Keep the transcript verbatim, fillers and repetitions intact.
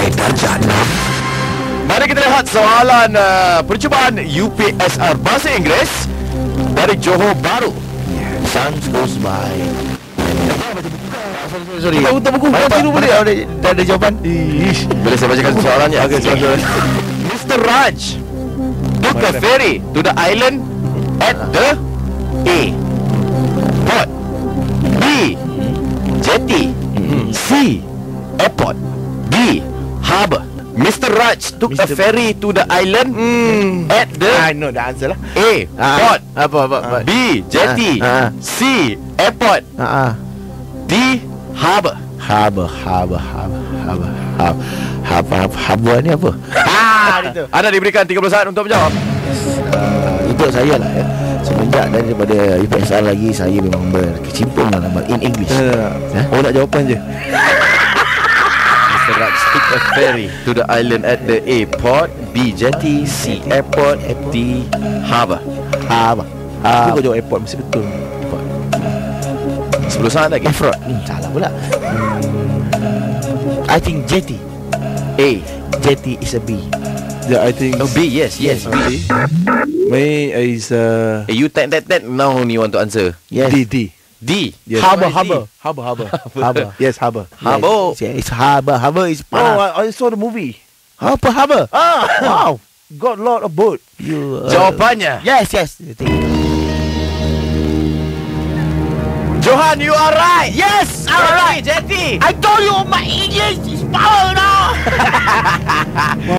sampai darjah enam. Mari kita lihat soalan uh, percubaan U P S R Bahasa Inggeris dari Johor Bahru. Sun goes by. Sorry. Kita untuk buku Baik, tiru Pak. boleh ada, dah ada jawapan. Ish. Boleh saya bacakan soalannya? Okey, silakan. Mister Raj took a ferry to the island at the A. Port. B. Jetty. C. Airport. D. Harbour. Mister Raj took a Mister ferry to the island Hmm. at the I know the answer lah. A. Ah, Port. Apa apa apa. B. Jetty. Ah, ah. C. Airport. Ha ah. D. Harbour. Haba haba haba haba haba haba haba ni apa? Ah, itu. Anda diberikan tiga puluh saat untuk menjawab. Uh, untuk saya lah ya. Semenjak daripada U P S R lagi, saya memang berkecimpung dalam in English. Uh, oh nak jawapan je. Mister Raj took a ferry to the island at the A. Port. B. Jetty. C. Airport. D. Harbour. Haba. Aku Haba. kau jawab airport mesti betul. Sepuluh saat lagi. Efrod. Hmm, salah pula. Hmm. I think jetty. A. Jetty is a B. Yeah, I think. Oh, B. Yes, yes. B. Okay. Me is uh, Eh, you type that that now only want to answer. Yes. D D. D. Yes. Harbour, Why is D? harbour. Harbour, harbour, harbour. Yes, harbour. Harbour. Yes, it's harbor. Harbor is Oh, panas. I, I saw the movie. Apa harbor? Ah, Wow. got lot of boat. You. Uh, Jawapannya. Yes, yes. I think- Johan, you are right. Yes, I'm right. Jetty. I told you my English is power now.